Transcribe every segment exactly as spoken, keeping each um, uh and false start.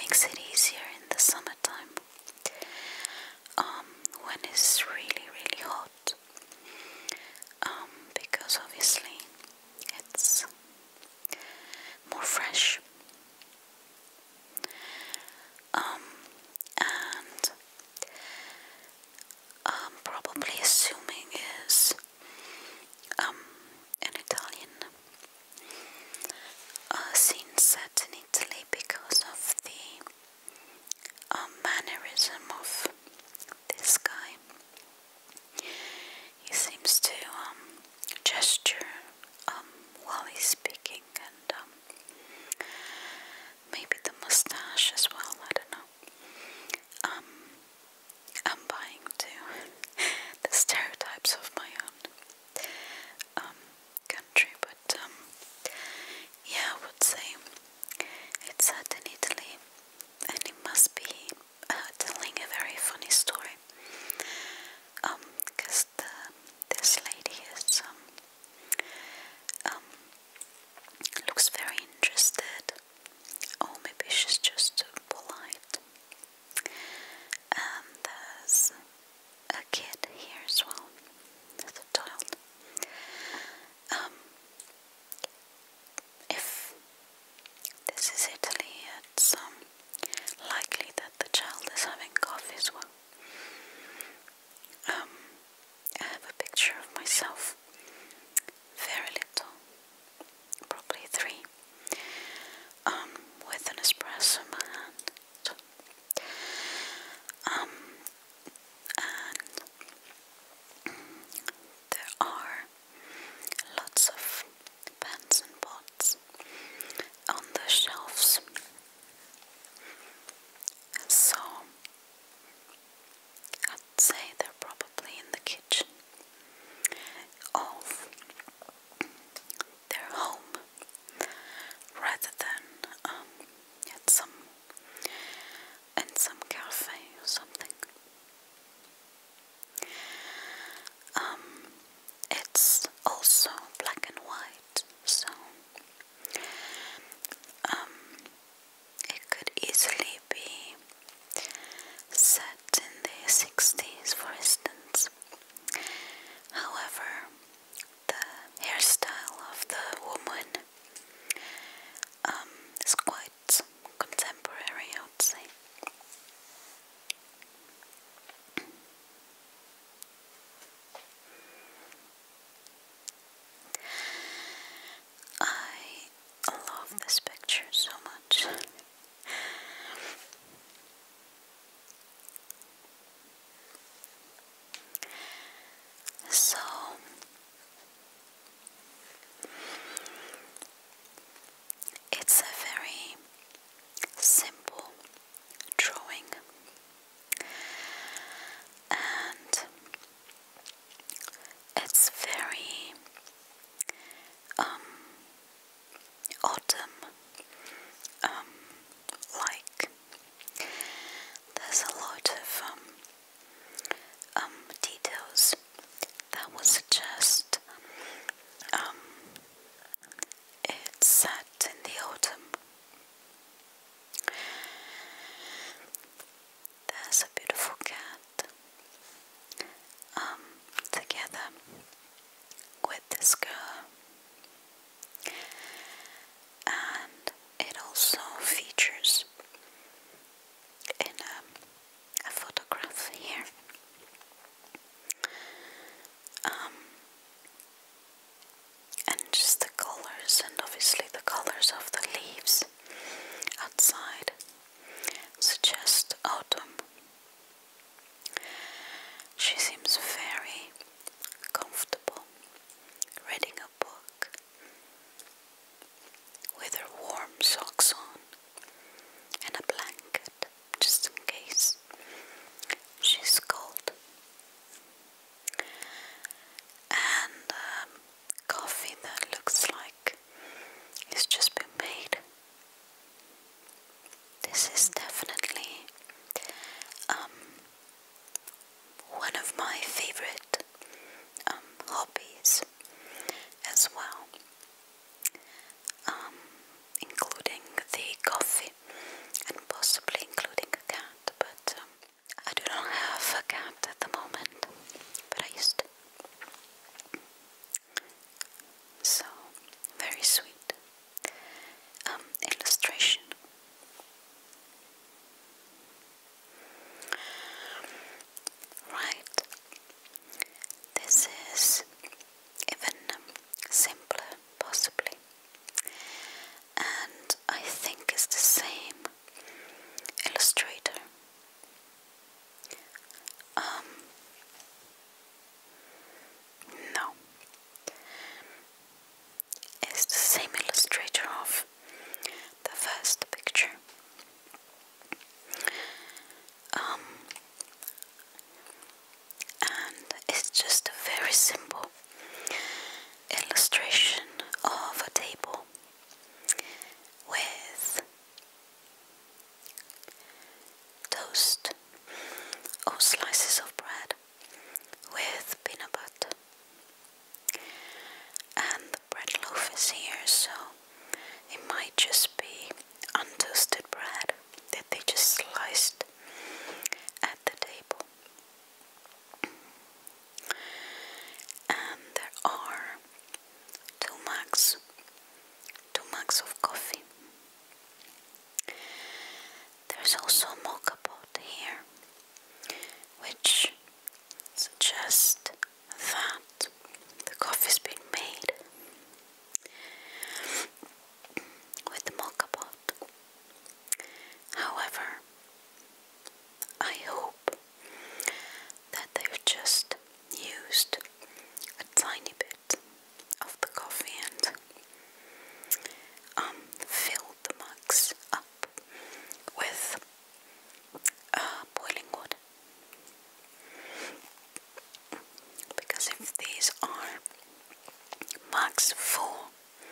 makes it easier in the summertime, um, when it's really, really hot, um, because obviously it's more fresh. Um, and um, probably assuming is um, an Italian uh, scene set in Italy because of the um, mannerism of this guy. He seems to um, gesture um, while he's speaking, and um, maybe the mustache as well, I don't know. Um, I'm buying to the stereotypes of my own um, country, but um, yeah, I would say it's set in Italy, and it must be uh, telling a very funny story. Um, because the this lady is um, um looks very interested, or maybe she's just polite. And there's a kid here as well. There's a child. Um, if this is Italy, it's um, likely that the child is having coffee as well. Um, I have a picture of myself, very little, probably three, um, with an espresso in my hand. Um, and there are lots of pans and pots on the shelves, so I'd say they're probably in the kitchen of their home rather than um, at some in some cafe or something. Um, it's also black and white, so um, it could easily be set in the sixties, for instance. However, the hairstyle of the woman um, is quite contemporary, I would say. I love this picture so much. So, it's a very simple drawing, and it's very um, autumn um, like. There's a lot of um, um, details that would suggest um, it's set in the autumn. There's a beautiful cat um, together with this girl, and it also features in a, a photograph here um, and just the colors, and obviously the colors of the leaves outside suggest autumn. She seems very comfortable reading a book with her warm socks on. as the picture. Um, and it's just a very simple illustration of a table with toast or slices of bread with peanut butter, and the bread loaf is here, so it might just be untoasted bread that they just sliced at the table. And there are two mugs, two mugs of coffee. There's also a mocha pot here, which suggests that the coffee's been made with the mocha pot. However, I hope that they've just used a tiny bit of the coffee and um, filled the mugs up with uh, boiling water. Because if these are mugs full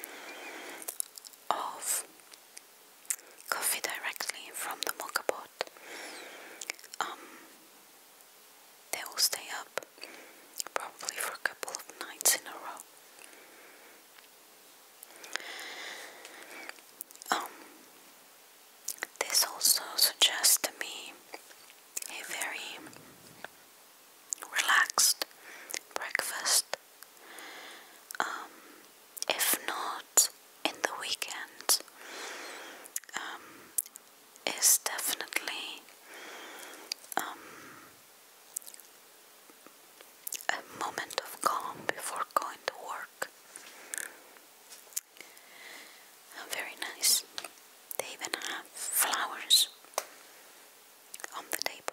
of coffee directly from the mocha pot, um, they will stay up probably for a couple of nights in a row. Um, this also suggests to me a very relaxed breakfast. Um, if not in the weekend, um, is definitely um, a moment of calm before going to work. Uh, very nice. They even have flowers on the table.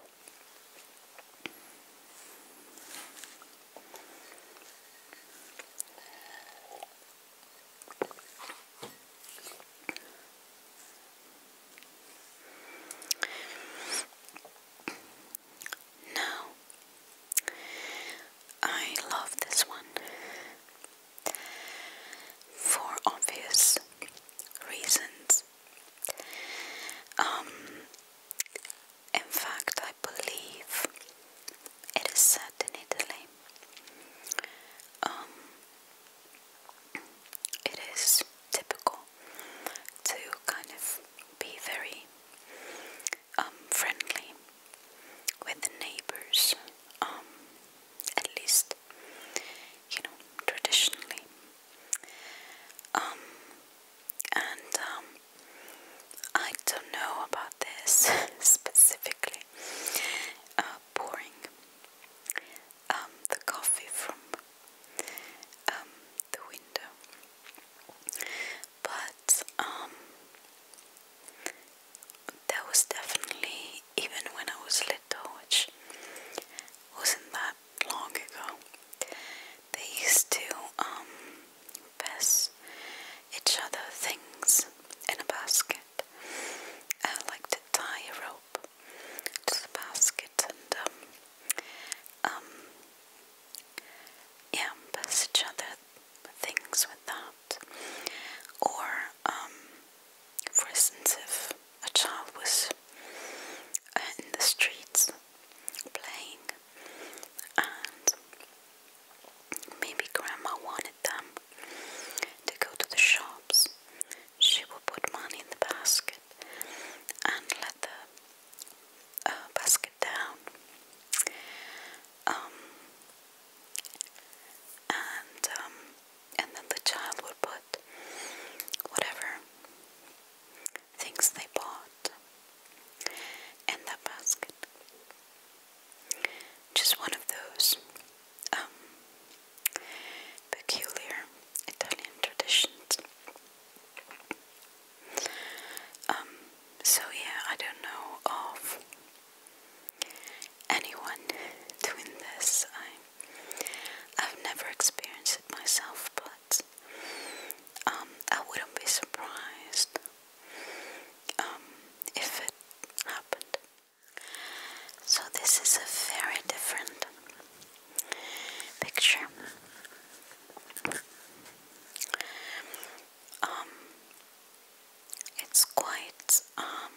quite um,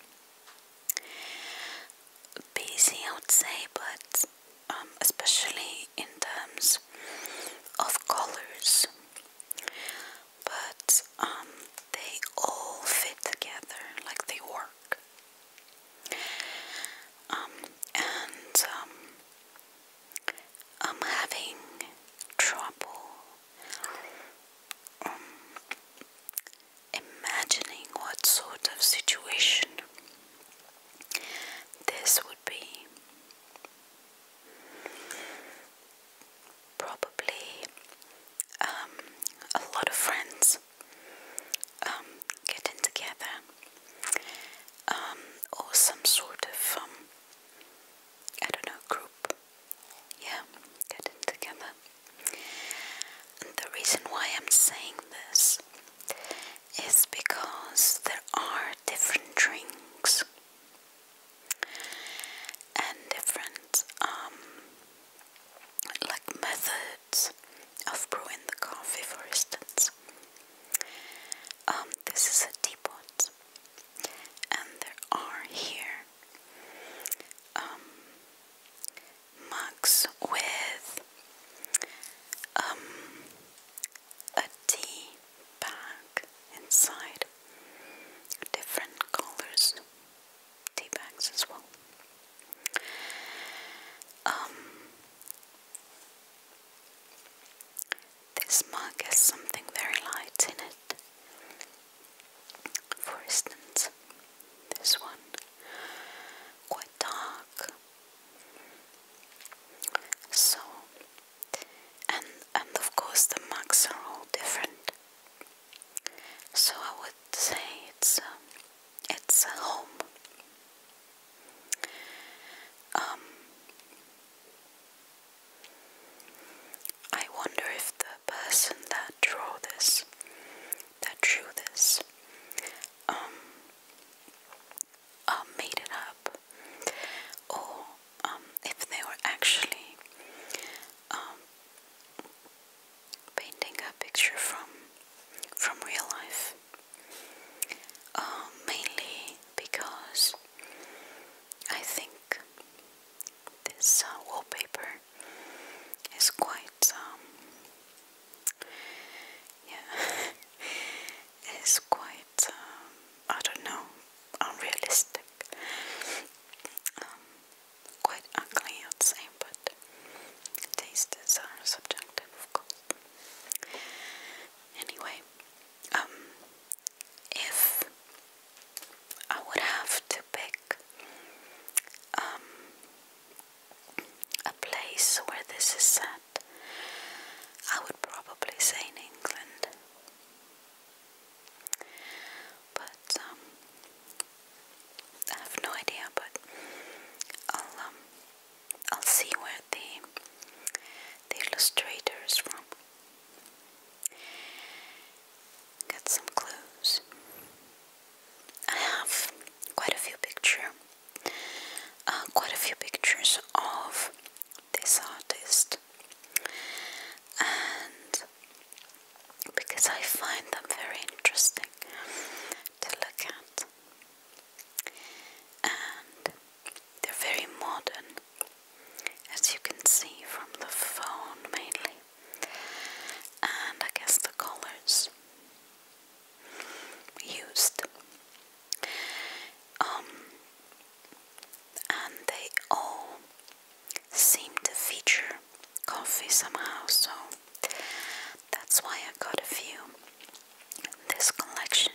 busy, I would say, but um, especially in terms of colors. But um, they all fit together, like they work. Um, and um, I'm having trouble um, imagining what sort of situation this would be. Probably um, a lot of friends um, getting together, um, or some sort of, um, I don't know, group, yeah, getting together. And the reason why I'm saying this is because there are different drinks and different um, like methods of brewing the coffee, for instance. Um, this is a teapot, and there are here um, mugs with um, a tea bag inside, different colors, tea bags as well. Um, this mug has something very light in it. For instance, this one, quite dark. So, and and of course the mugs are all different. So I would say it's um, it's a home. Um, I wonder if the person that drew this, that drew this, um, uh, made it up, or um, if they were actually um, painting a picture from from real life. Uh, mainly because I think this uh, wallpaper is quite, um, yeah, is quite, um, I don't know, unrealistic, um, quite ugly, I'd say, but taste is uh, subjective, of course. Anyway, um, if I would have to pick um, a place where this is set, I would probably say in England, but um, I have no idea. But I'll um, I'll see where the the illustrator is from. Get some clues. I have quite a few picture, uh, quite a few pictures of this artist, and because I find them very interesting to look at, and they're very modern, as you can see from the phone mainly, and I guess the colors used, um, and they all seem to feature coffee somehow, so that's why I got a few in this collection.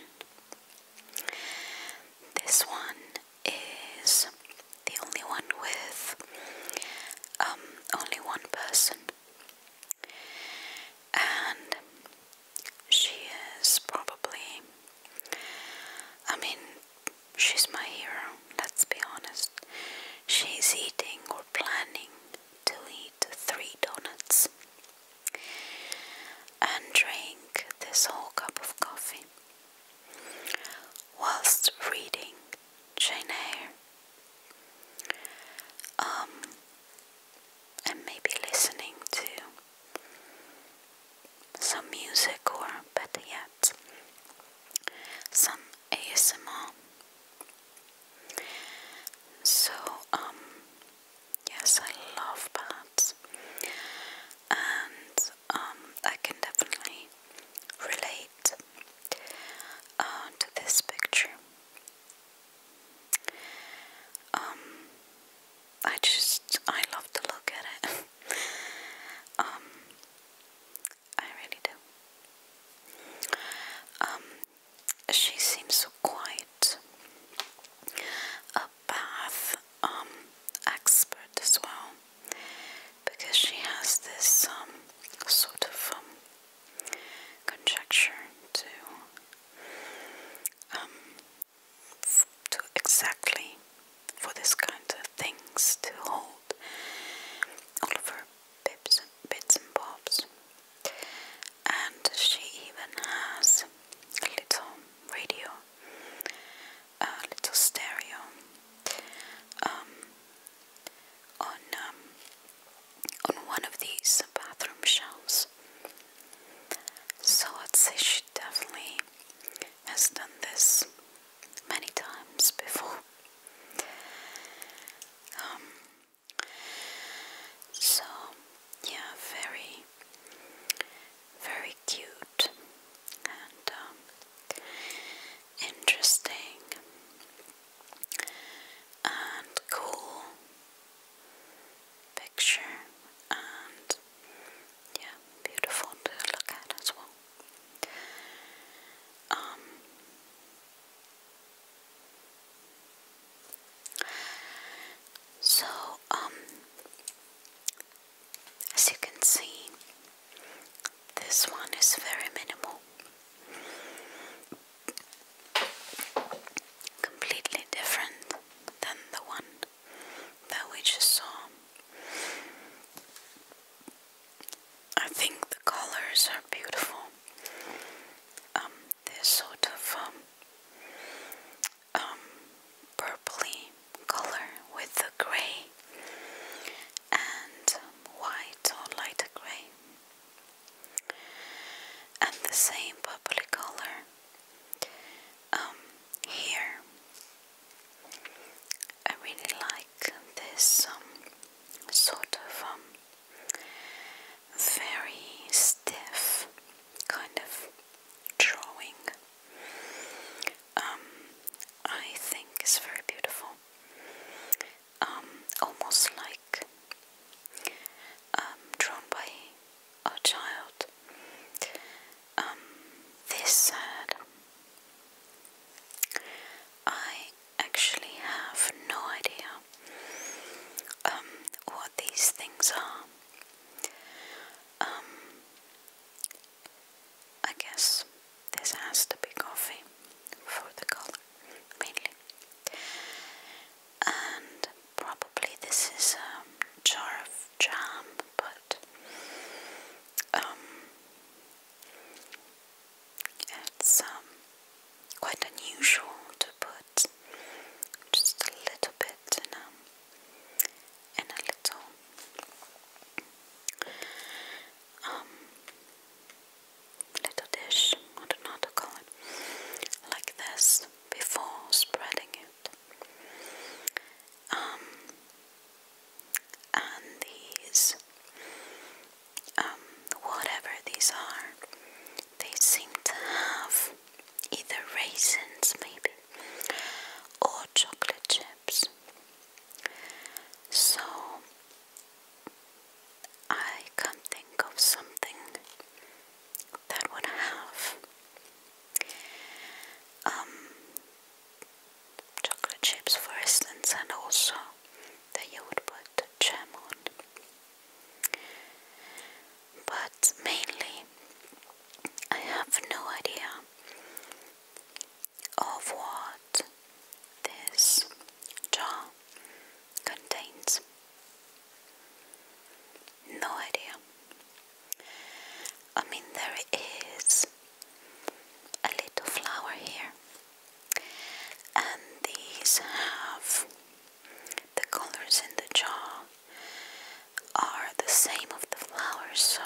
This one is the only one with um, only one person, and she is probably, I mean, she's my hero, let's be honest. She's eating or planning to eat three donuts and drink this whole cup of coffee whilst reading Jane Eyre, um, and maybe listening to some music, or better yet, some A S M R. So, um, yes, I love bats, and um, I can definitely relate uh, to this picture. Um, I just, I love to look at it. um, I really do. Um, she seems so quiet. A bath um, expert as well, because she has this um, sort of um, conjecture to um, f to exactly for this kind of things to hold all of her bits, bits and bobs. And she even has a little radio, a little stereo um, on um, on one of these bathroom shelves. So I'd say she definitely has done this many times before. Um, so yeah, very, very cute and um, interesting and cool picture, and yeah, beautiful to look at as well. Um, so, um, as you can see, this one is very minimal, completely different than the one that we just saw. I think the colors are beautiful. Um, this sort of um, um, purpley color with the grey and um, white or lighter grey, and the same purpley color um, here. I really like this um, sort of um, very stiff kind of drawing. Um, I think is very beautiful. Um, almost like um, drawn by a child. Um, this said, I actually have no idea um, what these things are. Um, I guess this has to be coffee for the color, mainly. And probably this is a jar of jam, but um, it's um, quite unusual to put just a little bit in a, in a little um, little dish, I don't know how to call it, like this, before spreading it. Um, and these, um, whatever these are, they seem to have either raisins maybe, or chocolate chips. So I can't think of something that would have um, chocolate chips, for instance, and also that you would put jam on. But mainly, I have no idea of what this jar contains. No idea. I mean, there is a little flower here, and these have the colors in the jar are the same of the flowers, so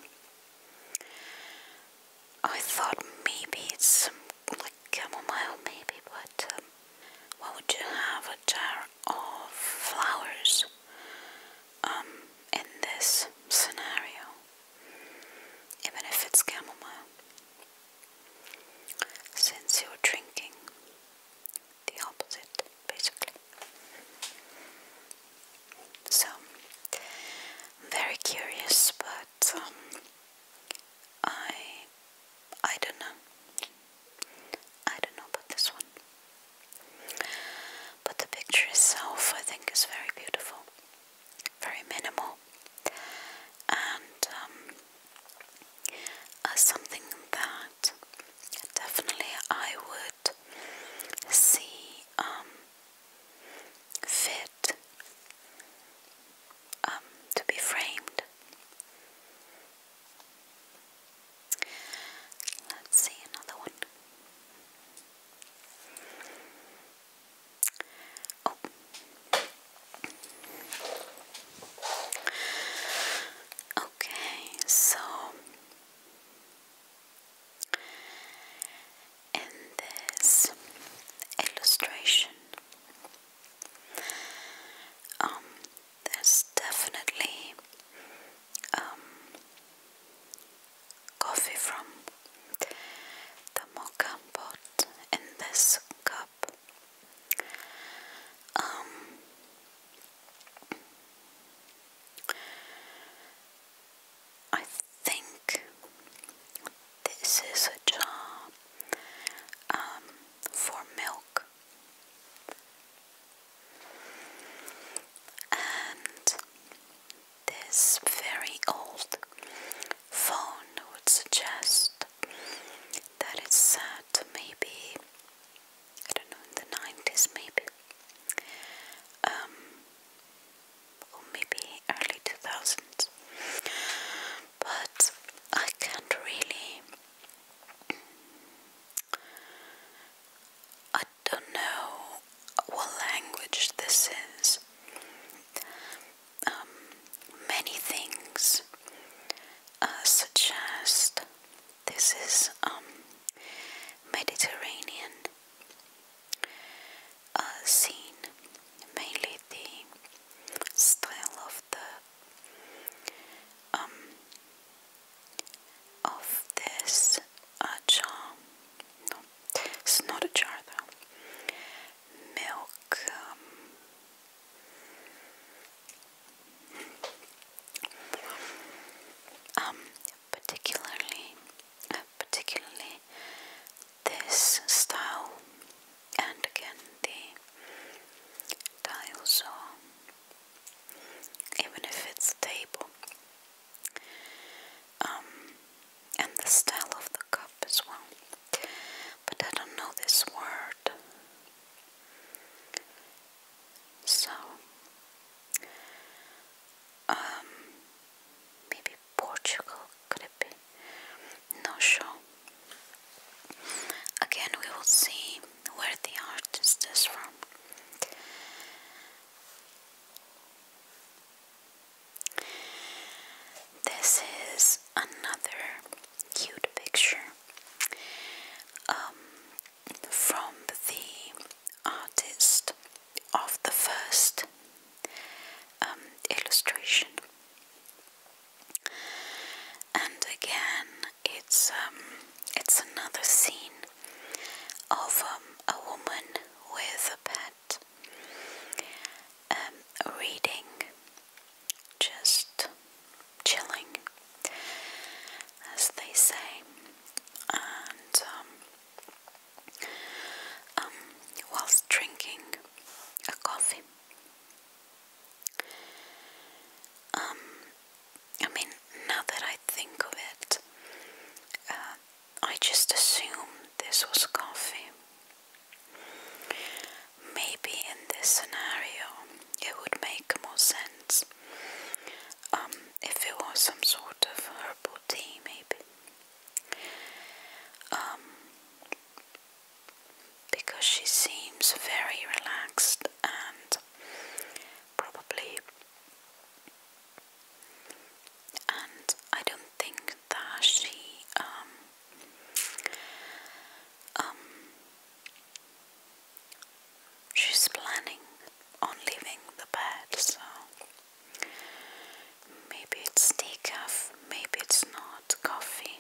I thought maybe it's um, like chamomile maybe, but um, what would you have, a jar of this cup. Um, I think this is a jar um, for milk, and this very old phone would suggest that it's set maybe, I don't know, in the nineties maybe, um, or maybe early two thousands, but I can't really, I don't know what language this is. Um, many things uh, suggest this is um, Mediterranean uh, scene, mainly the style of the um, of this uh, jar. No, it's not a jar though. Milk. Um, um, particularly, uh, particularly this style, and again the tiles, or even if it's a table, um, and the style of the cup as well. But I don't know this word, so um, maybe Portugal, could it be? No sure. Again, we will see where the artist is from. This is another cute picture um, from the artist of the first um, illustration, and again it's um, it's another scene of um, a woman with a pet um, reading, just chilling, as they say, and um, um, whilst drinking a coffee. Um, I mean, now that I think of it, uh, I just assumed this was coffee. Maybe in this scenario it would make more sense um, if it was some sort of herbal tea, maybe. Um, because she seems very relaxed and probably, and I don't think that she um, um, she's planning on leaving the bed, so maybe it's decaf, maybe it's not coffee.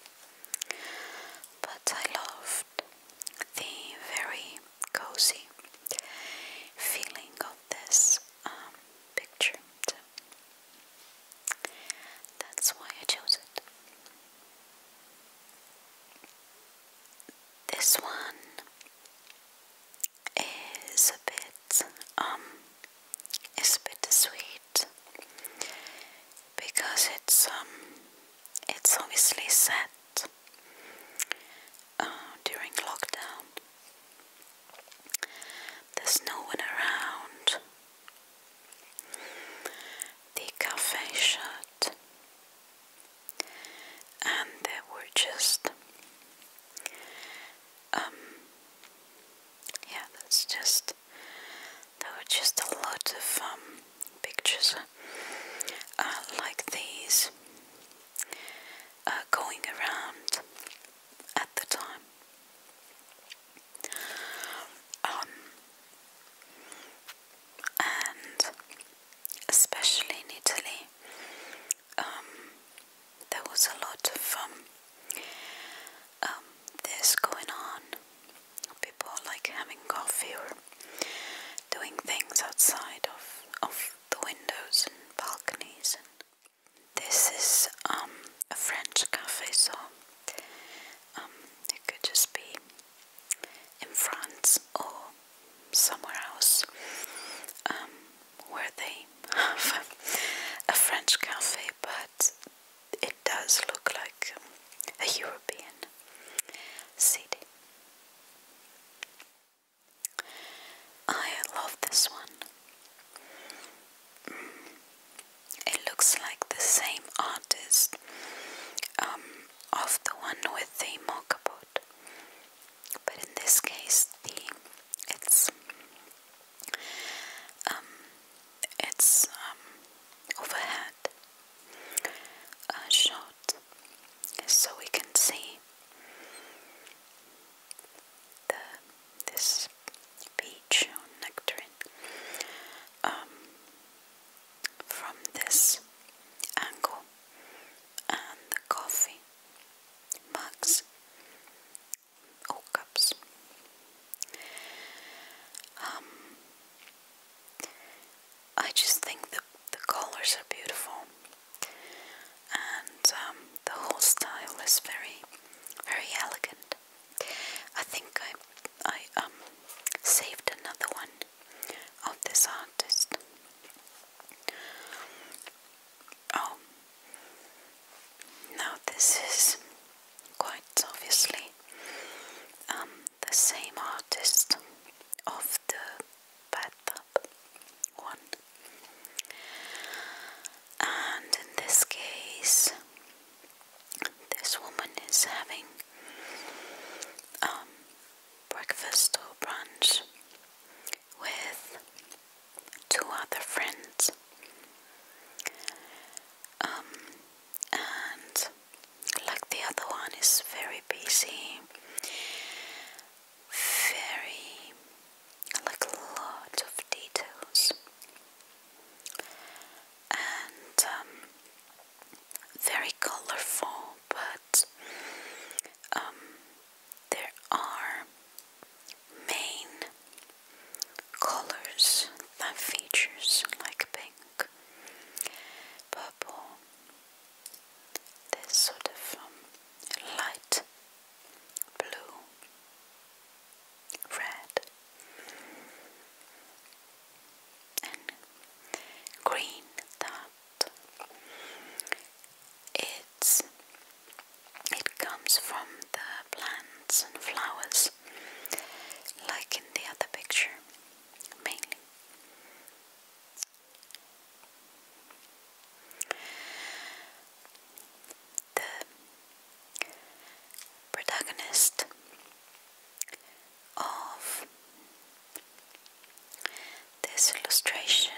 But I loved the very cozy feeling of this um, picture, so that's why I chose it. This one is a bit um is a bit sweet because it's um it's obviously set uh, during lockdown. There's no one around. The cafe shut, and there were just um yeah, that's just there were just a lot of um pictures uh, like these uh, going around at the time. Um, and especially in Italy, um, there was a lot of um, um, this going on. People somewhere else, um, where they have a French cafe, but it does look like um, a European city. I love this one. It looks like the same artist um, of the one with the mocha pot, but in this case, the it's um, it's um, overhead uh, shot, so we can see the this peach or nectarine um, from this angle, and the coffee mugs or cups. Um, I just think the the colors are beautiful, and um, the whole style is very, very elegant. I think I I um saved another one of this artist. Oh, now this is quite obviously um, the same artist of the bathtub one, and in this case, this woman is having um, breakfast or brunch with two other friends, um, and like the other one is very busy, very, like a lot of details, and um, very colorful, but um, there are main colors that features like pink, purple, this sort of um, light blue, red, and green that it's it comes from the plants and flowers, like in the other picture, mainly. The protagonist of this illustration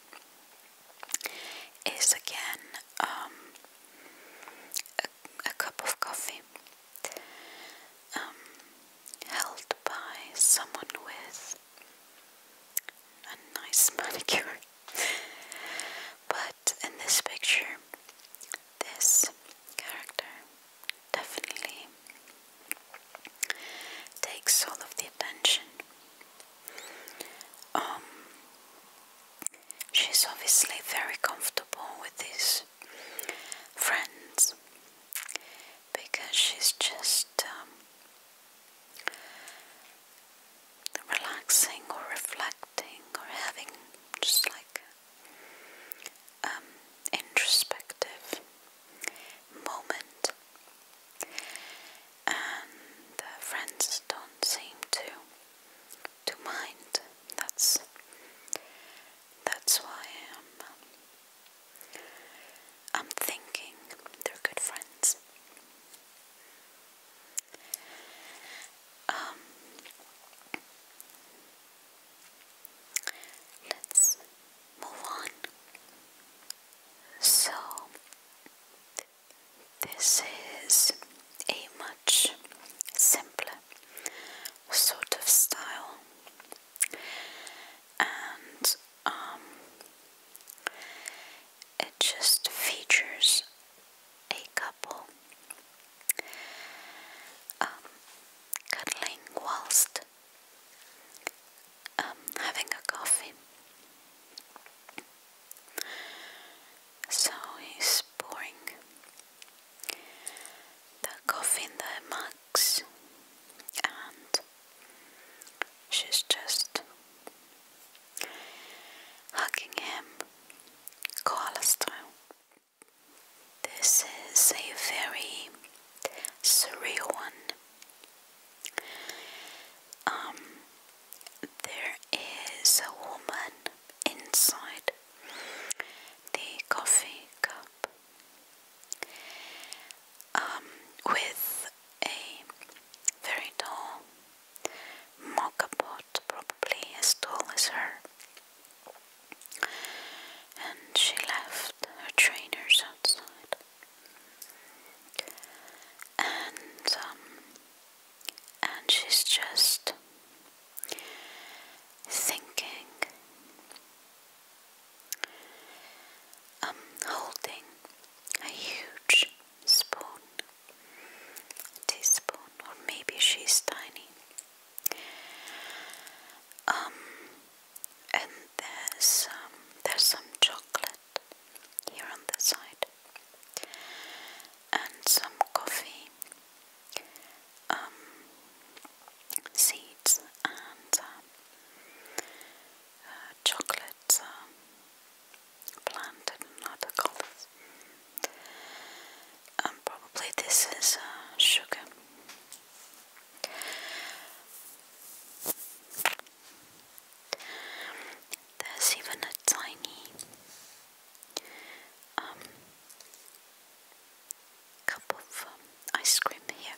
is again um, a, a cup of coffee um, held by someone with a nice manicure. But in this picture, this character definitely takes all of the attention. Um, she's obviously very comfortable with these friends because she's just um, relaxing or reflecting or having just like um introspective moment, and the friends don't seem to to mind. That's that's why I'm um, I'm thinking they're good friends. Um, let's move on. So this is a much simpler sort of style, and um, it just features a couple um, cuddling whilst um, having a coffee. So he's pouring the coffee in the mugs, and she's just is um, there's some chocolate here on the side and some coffee um, seeds and um, uh, chocolate um, planted in other colors. Um, probably this is uh, sugar. There's even a tiny um, cup of um, ice cream here.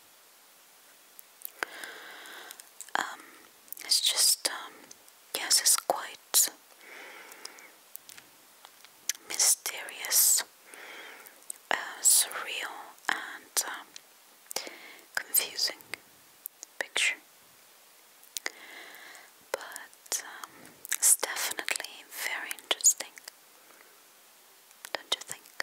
Um, it's just, um, yes, it's quite mysterious, uh, surreal, and um, confusing picture. But um, it's definitely very interesting, don't you think?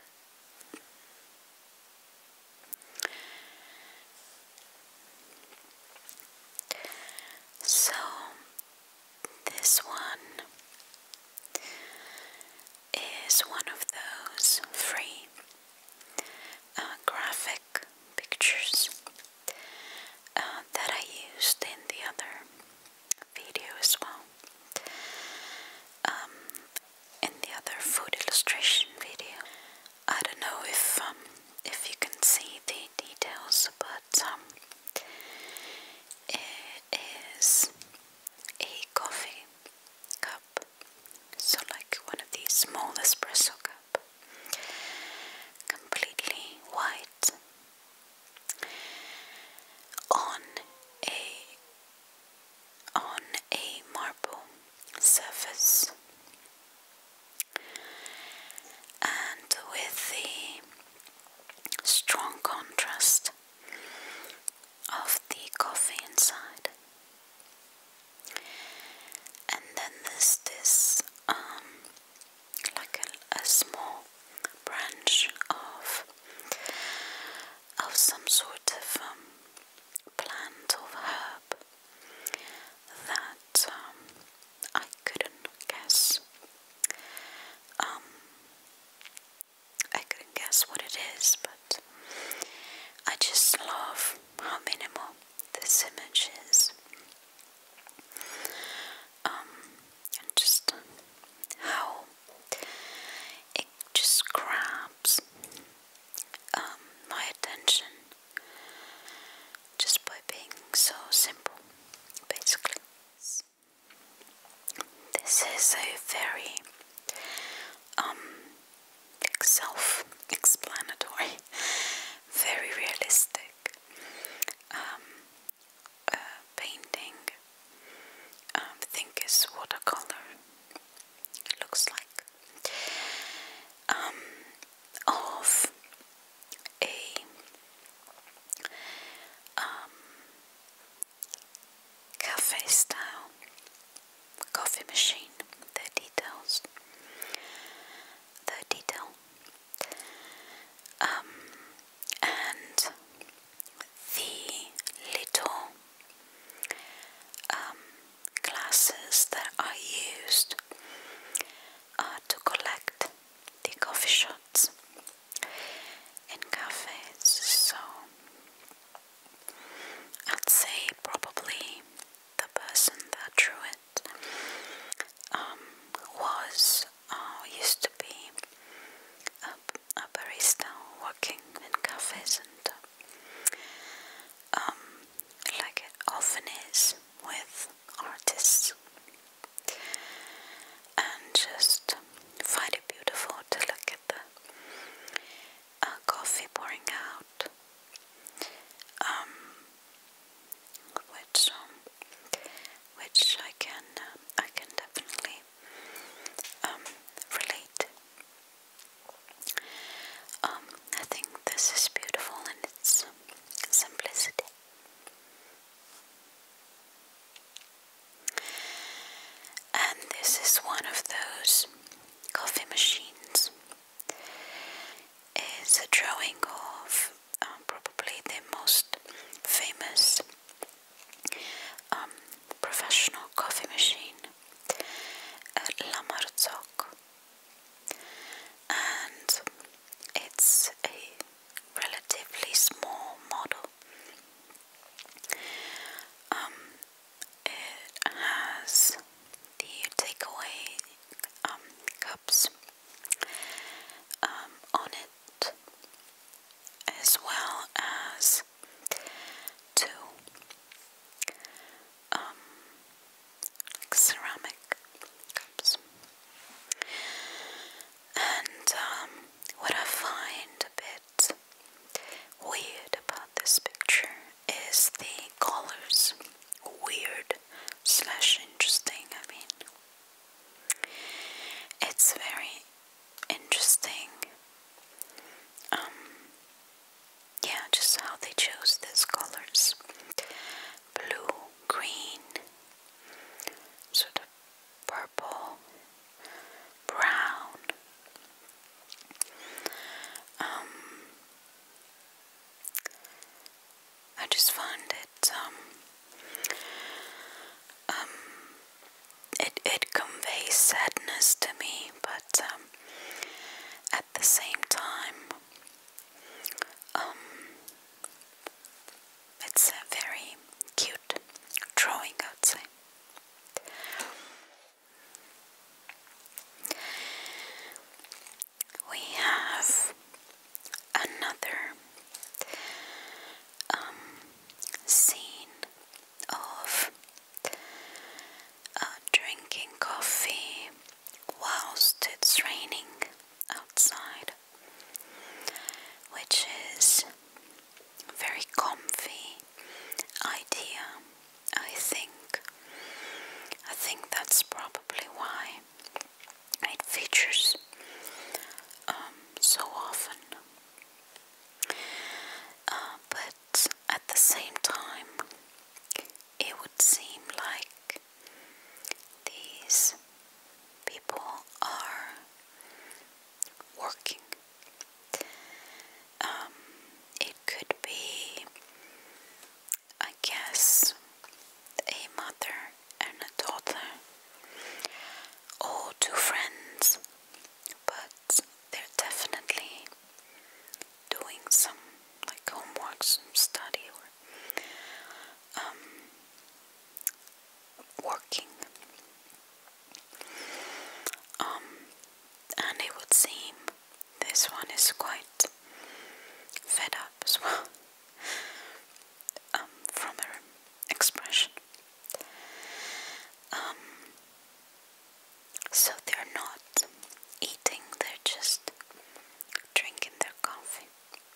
So, this one is one of those free uh, graphic pictures uh, that I used in the other video as well. Um, in the other food illustration video. I don't know if um, if you can see the details, but um, it is a coffee cup, so like one of these small espresso cup, completely white, on a on a marble surface, and with the strong contrast of the coffee inside. And then there's this um, like a, a small branch of of some sort of um, plant or herb that um, I couldn't guess. Um, I couldn't guess what it is, but I just love how minimal this image is. Um, and just how it just grabs um, my attention just by being so simple, basically. This is a very um, self-explanatory, very realistic um, uh, painting. Um, I think is watercolor. It looks like um, of a um, cafe style coffee machine. The details, the detail, um, and the little um, glasses that are used uh, to collect the coffee shots in cafes. So I'd say probably the person that drew it um, was uh, used to be a, a barista working in cafes, and um, like it often is with artists, and just find it beautiful to look at the uh, coffee pouring out, um, which um, which I can uh, I can definitely um, relate. Um, I think this is beautiful in its simplicity. And this is one of those coffee machines. It's a drawing of um, probably the most famous um, professional coffee machine, uh, La but um, at the same time, um, it's a very cute drawing, I would say. We have another um, scene of uh, drinking coffee whilst it's raining outside, which is a very comfy idea, I think. I think that's probably why it features um, so often. Uh, but at the same time, it would seem like these people are working. Um, it could be, I guess, a mother and a daughter, or two friends, but they're definitely doing some like homework, some study, or um, working. Um, and it would seem this one is quite fed up as well, um, from her expression. Um, so they're not eating, they're just drinking their coffee,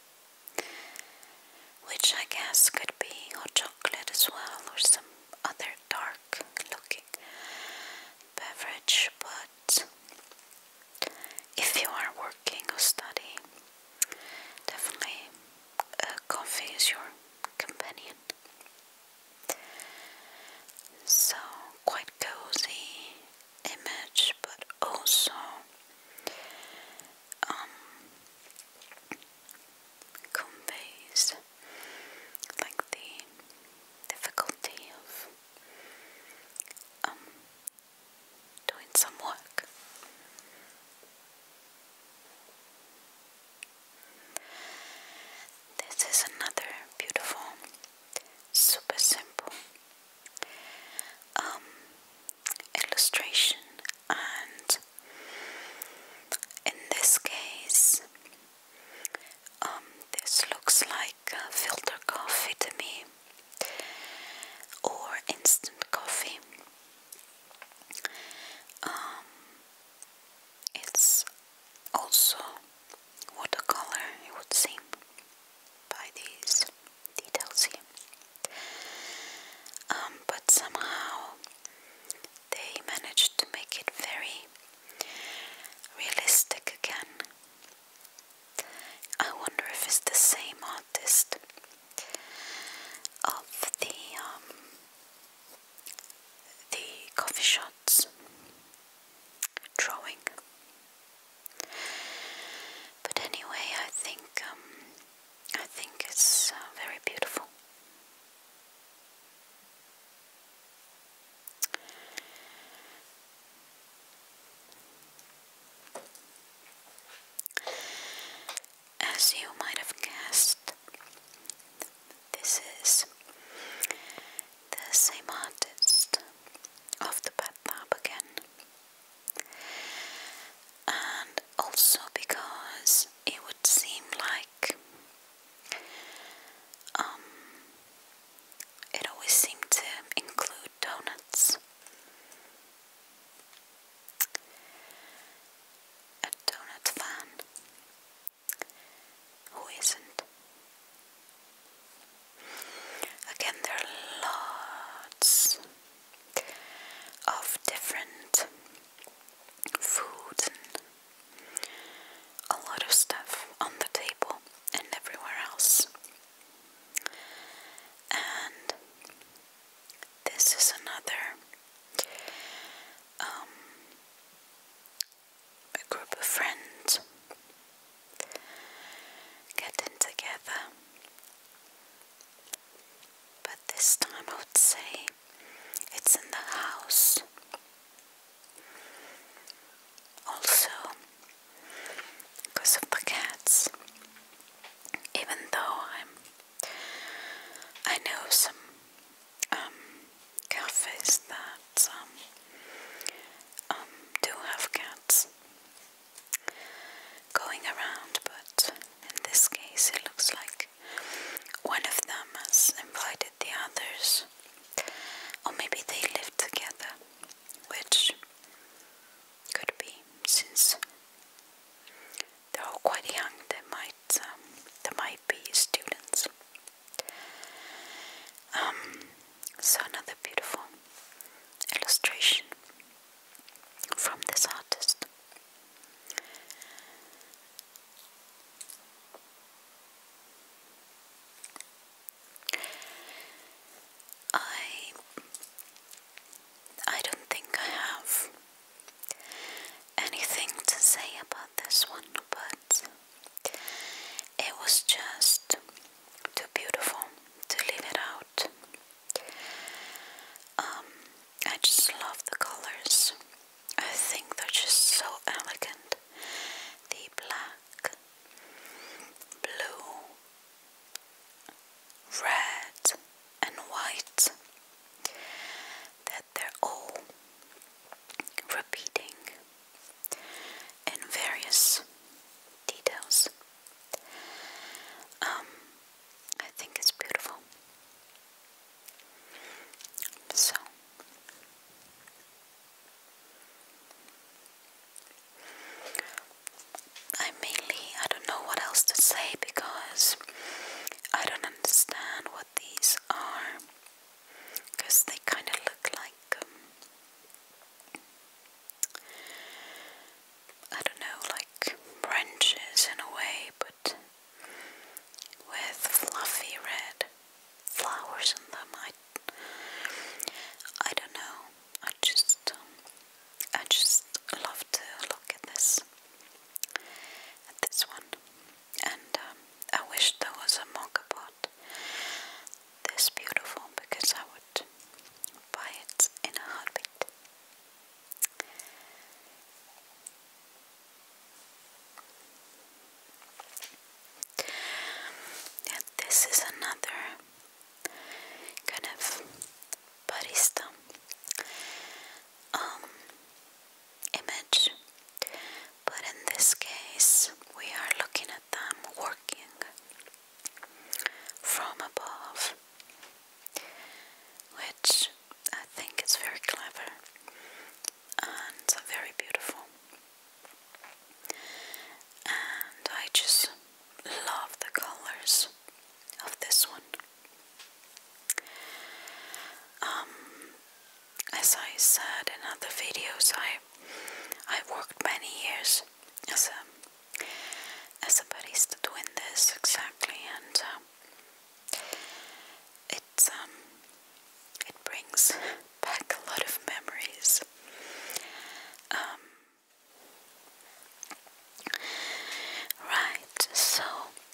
which I guess could be hot chocolate as well, or some other dark looking beverage. But if you are working or studying, definitely uh, coffee is your companion. So, quite cozy image, but also um, conveys like the difficulty of um, doing some work. This is another beautiful, super simple um, illustration, and in this case, um, this looks like uh, filter coffee to me, or instant coffee. Um, it's also watercolor, it would seem, by these details here. Um, but somehow they managed to make it very realistic again. I wonder if it's the same artist of the um, the coffee shots drawing. But anyway, I think um, I think it's uh, very beautiful. As you might have guessed, this is the same artist of the bathtub again, and also because it would seem like um, it always seemed to include donuts. A donut fan. Who isn't? Again, there are lots of different food and a lot of stuff on the table and everywhere else. And this is another um, a group of friends getting together. But this time I would say it's in the house. Also this is another kind of barista um, image, but in this case we are looking at them working from above, which I think is very clever and very beautiful. And I just love the colors of this one. Um, as I said in other videos, I I've worked many years as a as a barista doing this exactly, and um, it um it brings back a lot of memories. Um, right, so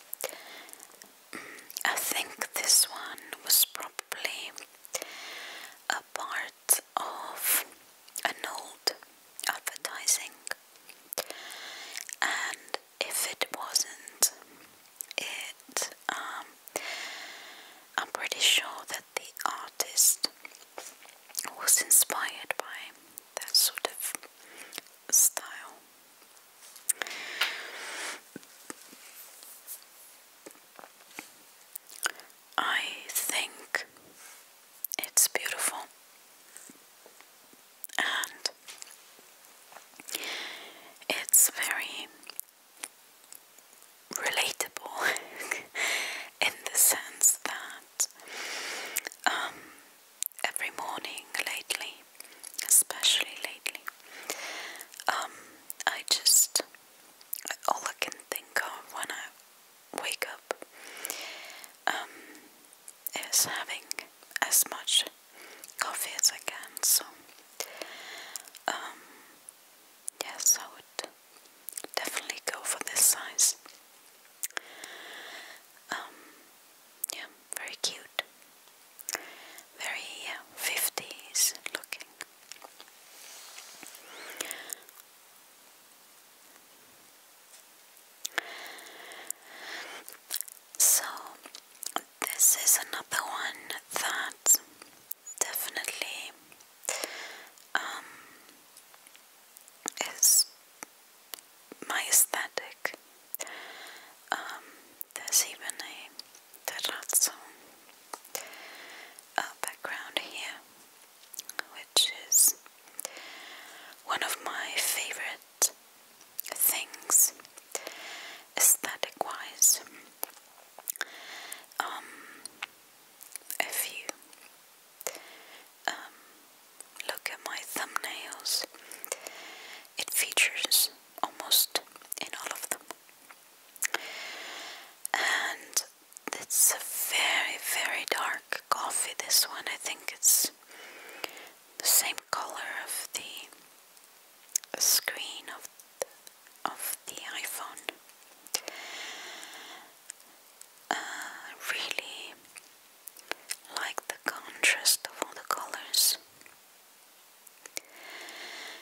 I think this one was probably a part of an old advertising, and if it wasn't, it um, I'm pretty sure that the artist was inspired by that sort of style. I think it's beautiful, and it's very relatable in the sense that um, every morning lately, especially lately, um, I just, all I can think of when I wake up um, is having as much coffee as I can, so um, yes, I would definitely go for this size. Um, yeah, very cute, very uh, fifties looking. So, this is another one that definitely um, is my aesthetic. Um, there's even a terrazzo uh, background here, which is one of my favorite things aesthetic wise. Um, if you um, look at my thumbnails, it features almost in all of them. And it's a very, very dark coffee, this one. I think it's the same color of the screen of the, of the iPhone. I uh, really like the contrast of all the colors.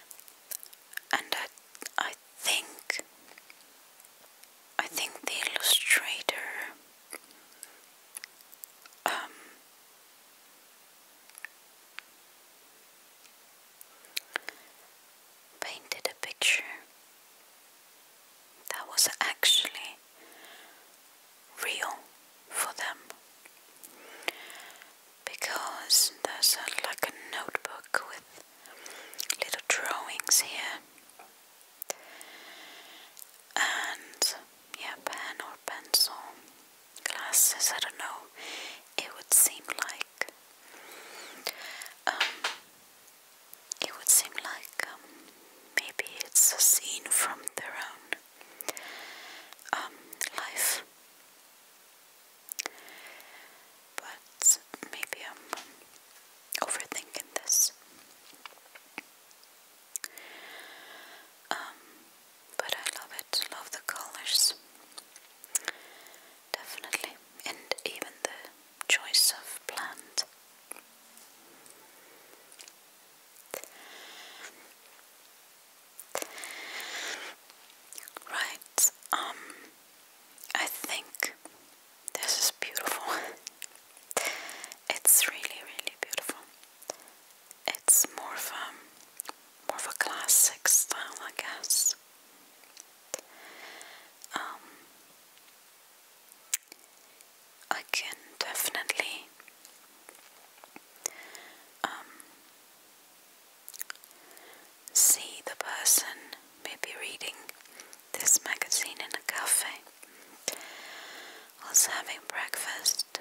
was having breakfast,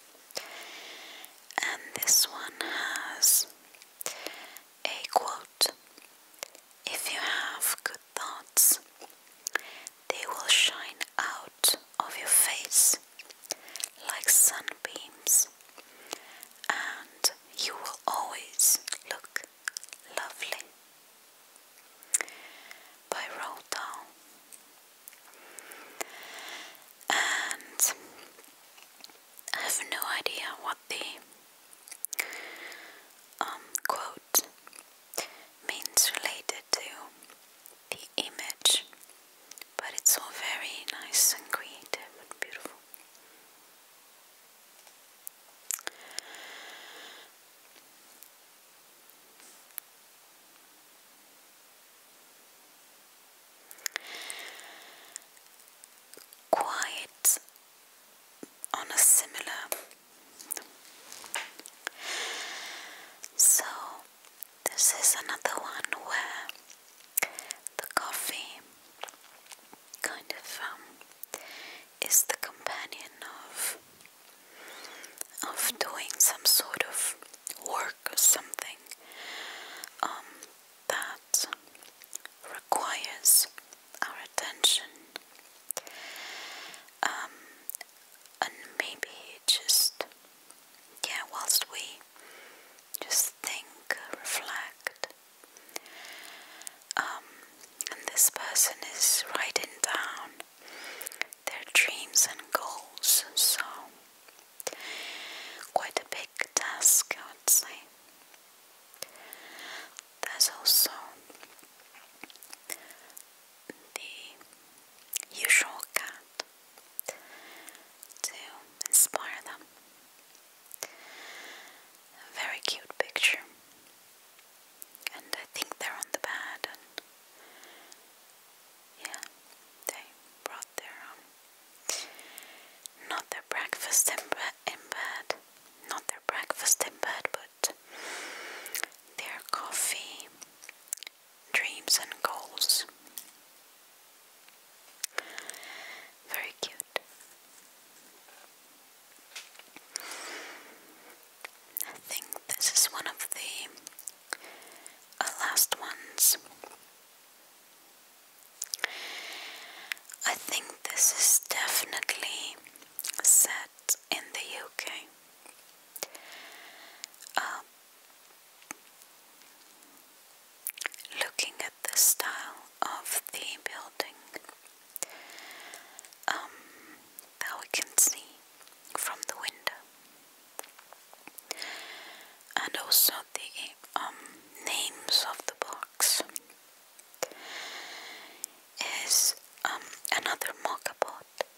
and this one has a quote: "If you have good thoughts, they will shine out of your face like sunbeams, and you will always look lovely." By Roald Dahl. And I have no idea what the um, quote means related to the image, but it's all very nice and creative and beautiful. Quite on a similar, so this is another one where the coffee kind of um, is the companion of of doing some sort of work or something um, that requires our attention, um, and maybe just, yeah, whilst we just think, reflect, um, and this person is writing down their dreams and goals, so quite a big task, I would say. There's also the usual cat to inspire them. A very cute picture, and I think they're on the bed, and yeah, they brought their um, not their breakfast in, be in bed, not their breakfast in bed, but their coffee, dreams and goals. Very cute. I think this is one of the uh, last ones. I think this is definitely set in the U K. Uh, looking at the style of the building, um, that we can see from the window, and also the um, names of the books, is um, another mocha pot.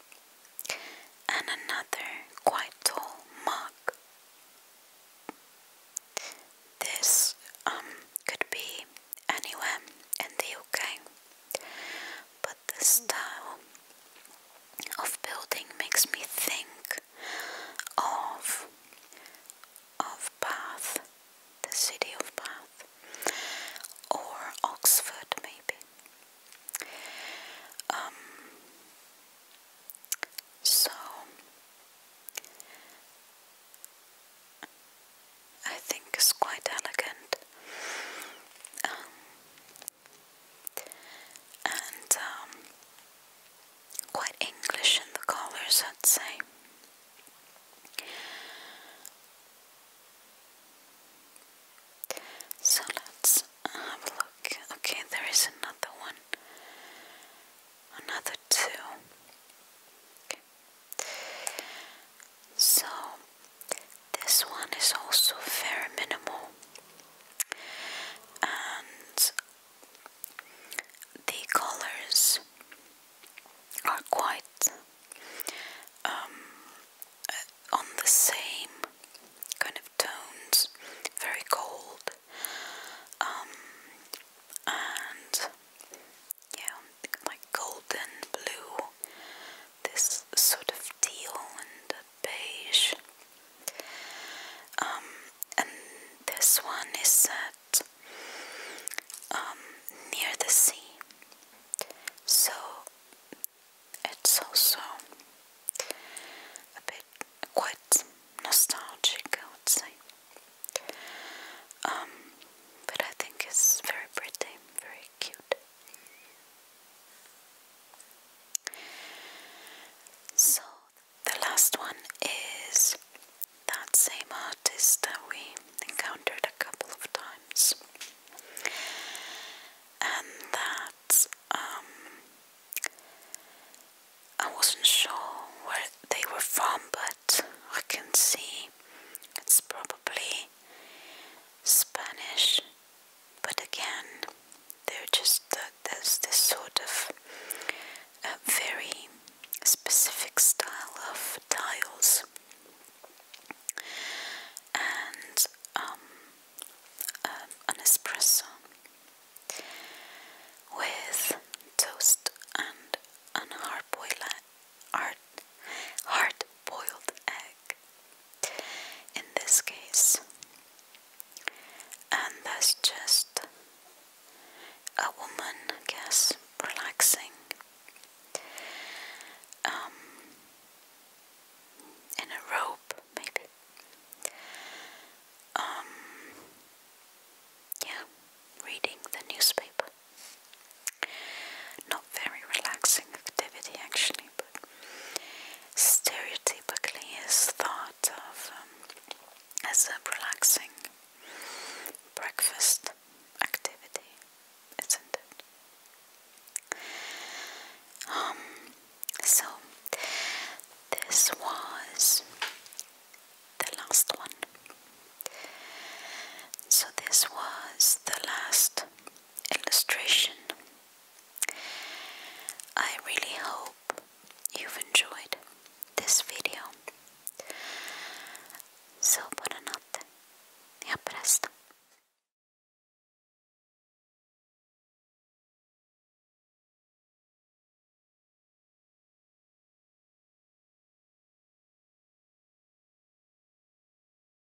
is just a woman, I guess.